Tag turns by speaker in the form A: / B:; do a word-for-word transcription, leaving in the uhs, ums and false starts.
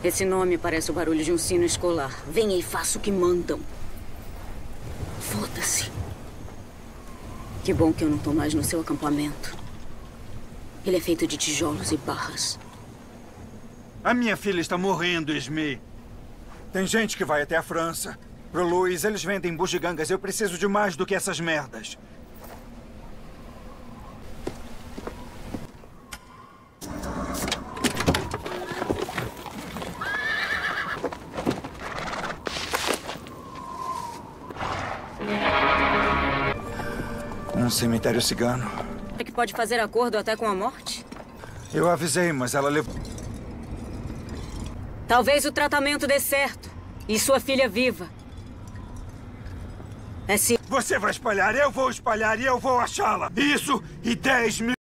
A: Esse nome parece o barulho de um sino escolar. Venha e faça o que mandam. Foda-se. Que bom que eu não tô mais no seu acampamento. Ele é feito de tijolos e barras.
B: A minha filha está morrendo, Esme. Tem gente que vai até a França. Pro Luiz, eles vendem bugigangas. Eu preciso de mais do que essas merdas. Um cemitério cigano.
A: É que pode fazer acordo até com a morte?
B: Eu avisei, mas ela levou...
A: Talvez o tratamento dê certo. E sua filha viva. É sim.
B: Você vai espalhar, eu vou espalhar e eu vou achá-la. Isso e dez mil...